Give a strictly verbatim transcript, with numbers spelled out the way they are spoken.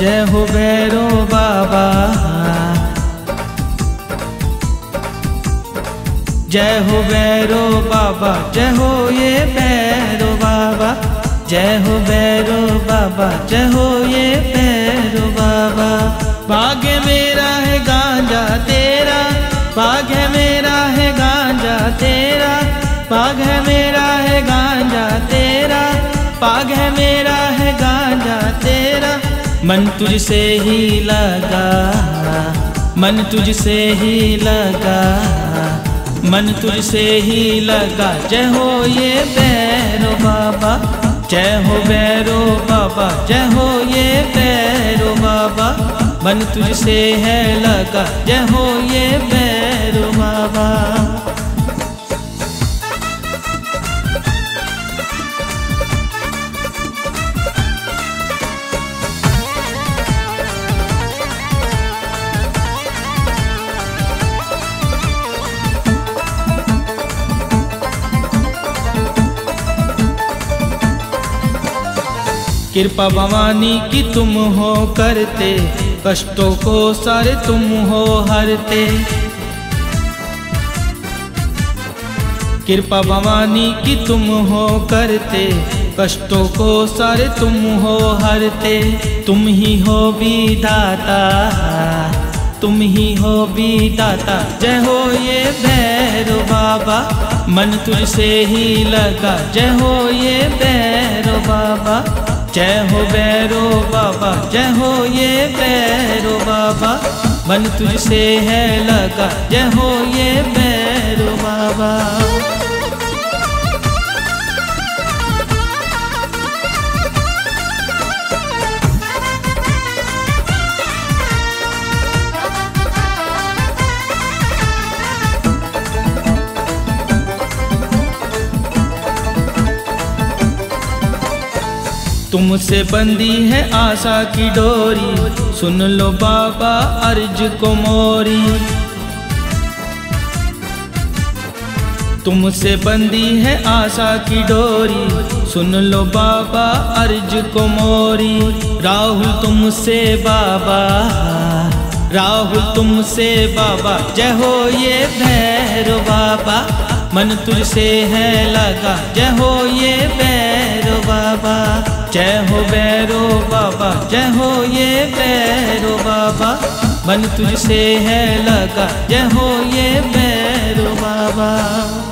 जय हो भैरो बाबा, जय हो भैरो बाबा, जय हो ये भैरो बाबा, जय हो भैरो बाबा, जय हो ये भैरो बाबा। भाग्य मेरा है गांजा तेरा, भाग्य मेरा है गांजा तेरा, भाग्य मेरा है गांजा तेरा, भाग्य मेरा है गांजा तेरा। मन तुझसे ही लगा, मन तुझसे ही लगा, मन तुझसे ही लगा। जय हो ये भैरो बाबा, जय हो भैरो बाबा, जय हो ये भैरो बाबा। मन तुझसे है लगा, जय हो ये भैरो बाबा। कृपा भवानी की तुम हो करते, कष्टों को सारे तुम हो हरते। कृपा भवानी की तुम हो करते, कष्टों को सारे तुम हो हरते। तुम ही हो विधाता, तुम ही हो विधाता। जय हो ये भैरो बाबा, मन तुझसे ही लगा। जय हो ये भैरो बाबा, जय हो भैरो बाबा, जय हो ये भैरो बाबा। मन तुझसे है लगा, जय हो ये भैरो बाबा। तुमसे बंदी है आशा की डोरी, सुन लो बाबा अर्ज को मोरी। तुमसे बंदी है आशा की डोरी, सुन लो बाबा अर्ज को मोरी। राहुल तुमसे बाबा, राहुल तुमसे बाबा, जय हो ये भैरो बाबा। मन तुझसे है लगा, जय हो ये भैरो बाबा। जय हो भैरो बाबा, जय हो ये भैरो बाबा। मन तुझसे है लगा, जय हो ये भैरो बाबा।